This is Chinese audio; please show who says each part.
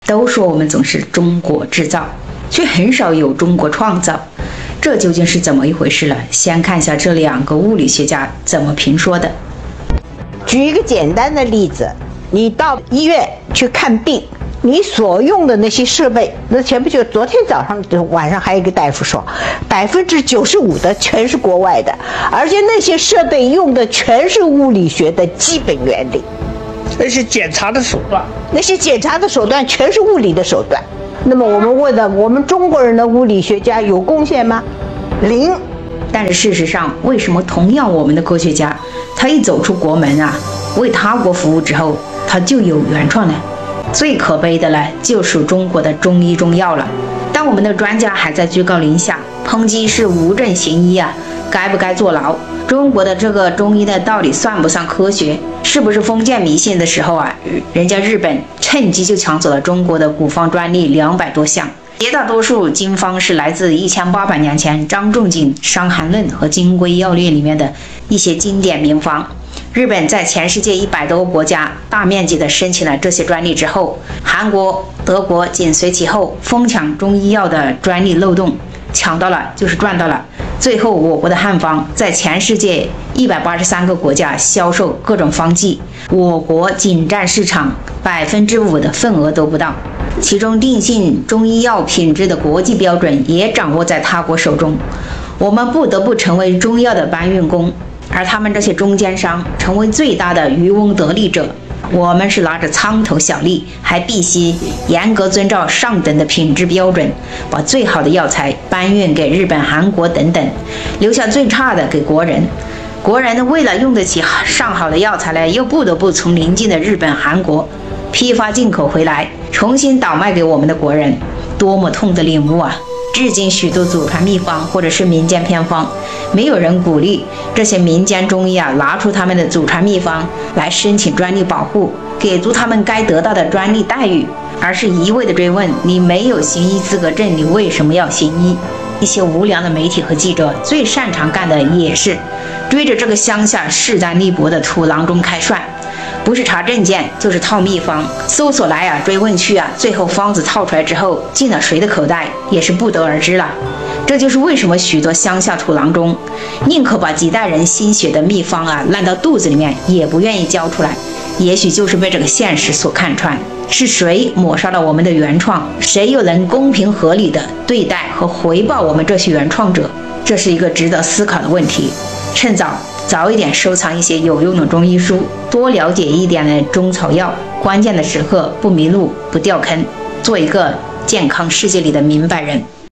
Speaker 1: 都说我们总是中国制造，却很少有中国创造，这究竟是怎么一回事了？先看一下这2个物理学家怎么评说的。
Speaker 2: 举一个简单的例子，你到医院去看病，你所用的那些设备，那前不久昨天晚上还有一个大夫说，95%的全是国外的，而且那些设备用的全是物理学的基本原理。
Speaker 3: 那些检查的手段
Speaker 2: 全是物理的手段。那么我们问的，我们中国人的物理学家有贡献吗？0。
Speaker 1: 但是事实上，为什么同样我们的科学家，他一走出国门啊，为他国服务之后，他就有原创呢？最可悲的呢，就属中国的中医中药了。当我们的专家还在居高临下抨击是无证行医啊，该不该坐牢？中国的这个中医的到底算不算科学？是不是封建迷信的时候啊，人家日本趁机就抢走了中国的古方专利200多项，绝大多数经方是来自1800年前张仲景《伤寒论》和《金匮要略》里面的一些经典名方。日本在全世界100多个国家大面积的申请了这些专利之后，韩国、德国紧随其后，疯抢中医药的专利漏洞，抢到了就是赚到了。最后，我国的汉方在全世界183个国家销售各种方剂，我国仅占市场5%的份额都不到。其中定性中医药品质的国际标准也掌握在他国手中，我们不得不成为中药的搬运工，而他们这些中间商成为最大的渔翁得利者。我们是拿着苍头小利，还必须严格遵照上等的品质标准，把最好的药材搬运给日本、韩国等等，留下最差的给国人。国人呢，为了用得起上好的药材呢，又不得不从邻近的日本、韩国批发进口回来，重新倒卖给我们的国人。多么痛的领悟啊！至今许多祖传秘方或者是民间偏方，没有人鼓励这些民间中医啊拿出他们的祖传秘方来申请专利保护，给足他们该得到的专利待遇，而是一味的追问你没有行医资格证，你为什么要行医？一些无良的媒体和记者最擅长干的也是追着这个乡下势单力薄的土郎中开涮，不是查证件就是套秘方，搜索来啊，追问去啊，最后方子套出来之后进了谁的口袋也是不得而知了。这就是为什么许多乡下土郎中宁可把几代人心血的秘方啊烂到肚子里面，也不愿意交出来。也许就是被这个现实所看穿，是谁抹杀了我们的原创？谁又能公平合理的对待和回报我们这些原创者？这是一个值得思考的问题。趁早一点收藏一些有用的中医书，多了解一点的中草药，关键的时刻不迷路不掉坑，做一个健康世界里的明白人。